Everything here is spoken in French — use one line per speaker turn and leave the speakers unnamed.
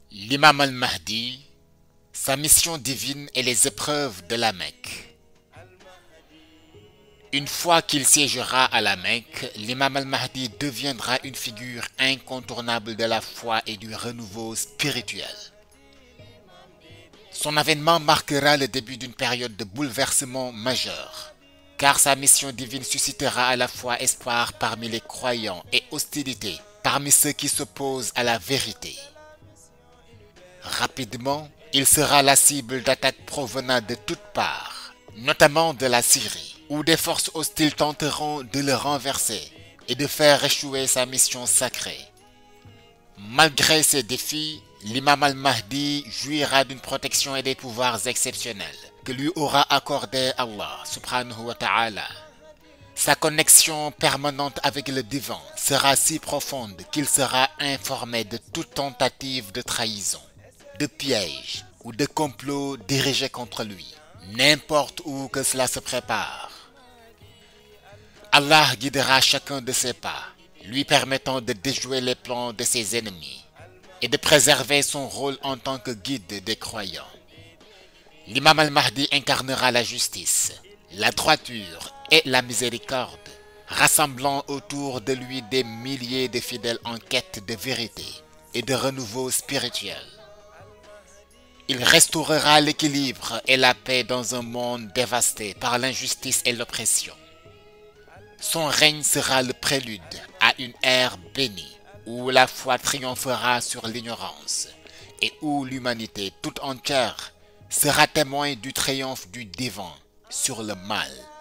L'imam al-Mahdi, sa mission divine et les épreuves de la Mecque. Une fois qu'il siégera à la Mecque, l'imam al-Mahdi deviendra une figure incontournable de la foi et du renouveau spirituel. Son avènement marquera le début d'une période de bouleversement majeur, car sa mission divine suscitera à la fois espoir parmi les croyants et hostilité parmi ceux qui s'opposent à la vérité. Rapidement, il sera la cible d'attaques provenant de toutes parts, notamment de la Syrie, où des forces hostiles tenteront de le renverser et de faire échouer sa mission sacrée. Malgré ces défis, l'imam al-Mahdi jouira d'une protection et des pouvoirs exceptionnels que lui aura accordé Allah subhanahu wa ta'ala. Sa connexion permanente avec le divin sera si profonde qu'il sera informé de toute tentative de trahison, de piège ou de complot dirigé contre lui, n'importe où que cela se prépare. Allah guidera chacun de ses pas, lui permettant de déjouer les plans de ses ennemis et de préserver son rôle en tant que guide des croyants. L'imam al-Mahdi incarnera la justice, la droiture et la miséricorde, rassemblant autour de lui des milliers de fidèles en quête de vérité et de renouveau spirituel. Il restaurera l'équilibre et la paix dans un monde dévasté par l'injustice et l'oppression. Son règne sera le prélude à une ère bénie, où la foi triomphera sur l'ignorance et où l'humanité tout entière sera témoin du triomphe du divin sur le mal.